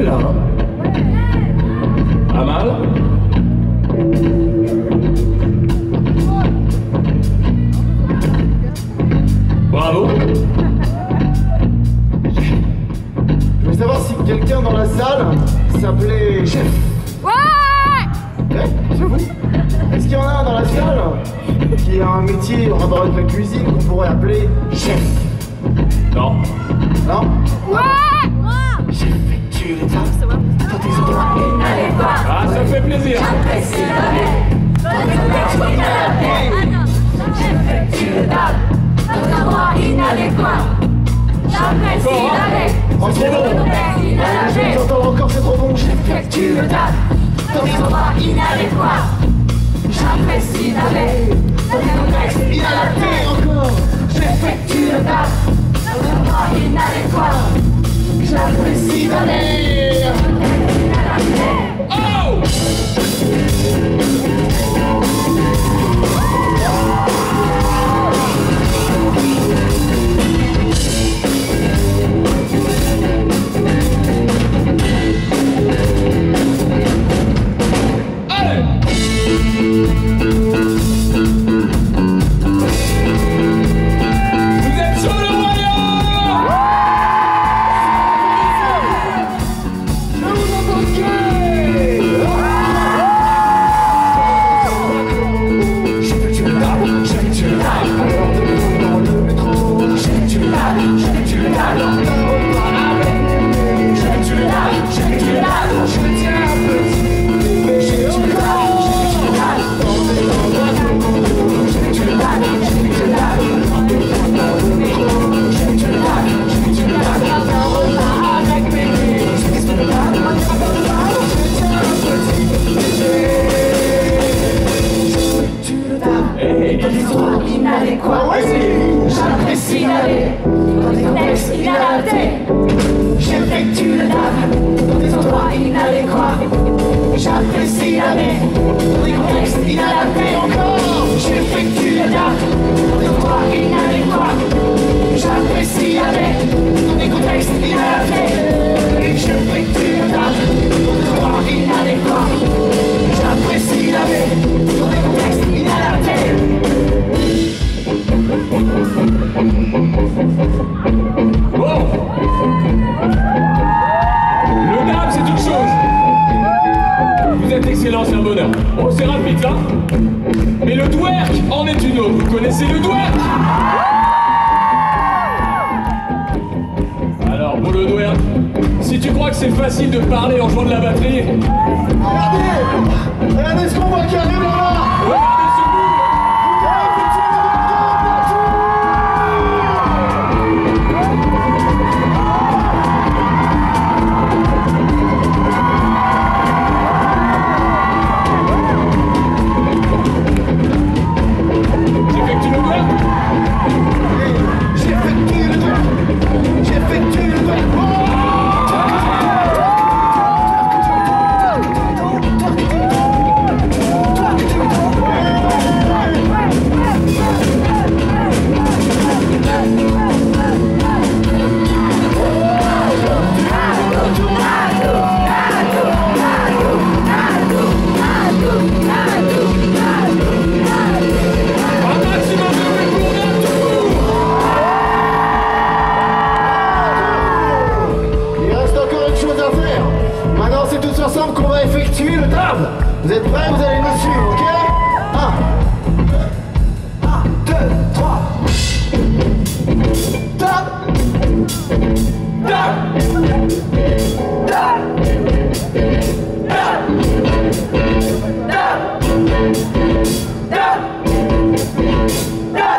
là, hein. Pas mal. Bravo. Je voulais savoir si quelqu'un dans la salle s'appelait Chef. Ouais! C'est vous? Est-ce qu'il y en a un dans la salle qui a un métier en rapport avec la cuisine qu'on pourrait appeler Chef? Non. Non? Ouais! J'effectue les tâches dans des endroits inadéquats. Ah, ça fait plaisir. J'apprécie la vie dans des contextes inadaptés. J'effectue les tâches dans des endroits inadéquats. J'apprécie la vie dans des contextes inadaptés. Je entends encore, c'est trop bon. J'effectue les tâches dans des endroits inadéquats. J'apprécie la vie dans des contextes inadaptés. Encore, j'effectue les tâches dans des endroits inadéquats. J'apprécie la vie. Oh! J'apprécie la vie dans des contextes inadaptés. J'effectue le taf dans des endroits inadéquats. J'apprécie la vie dans des contextes inadaptés. Encore, j'effectue le taf dans des endroits inadéquats. J'apprécie la vie dans des contextes inadaptés. J'effectue le taf dans des endroits inadéquats. J'apprécie la vie dans des contextes inadaptés. Bon. Le dab, c'est une chose. Vous êtes excellent, c'est un bonheur. Bon, c'est rapide, ça. Mais le twerk en est une autre. Vous connaissez le twerk? Alors, pour le twerk, si tu crois que c'est facile de parler en jouant de la batterie... Regardez ce qu'on voit qui arrive là-bas. Regardez ce bout. J'effectue le twerk. J'effectue le twerk. J'effectue le twerk. Ensemble qu'on va effectuer le dab. Vous êtes prêts? Vous allez nous suivre, ok? 1, 2, 3. Dab. Dab. Dab. Dab. Dab. Dab. Dab.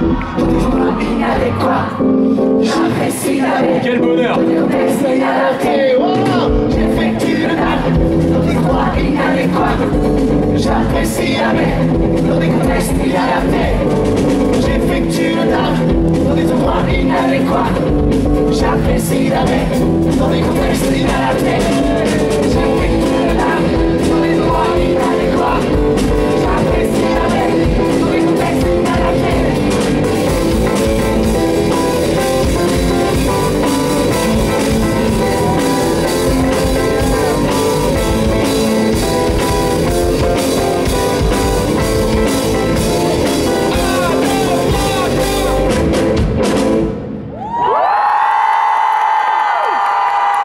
dans des endroits inadéquats. J'apprécie la vie. Quel bonheur! Dans des contextes inadaptés. J'effectue le taf dans des endroits inadéquats. J'apprécie la vie dans des contextes inadaptés. J'effectue le taf dans des endroits inadéquats. J'apprécie la vie dans des contextes inadaptés.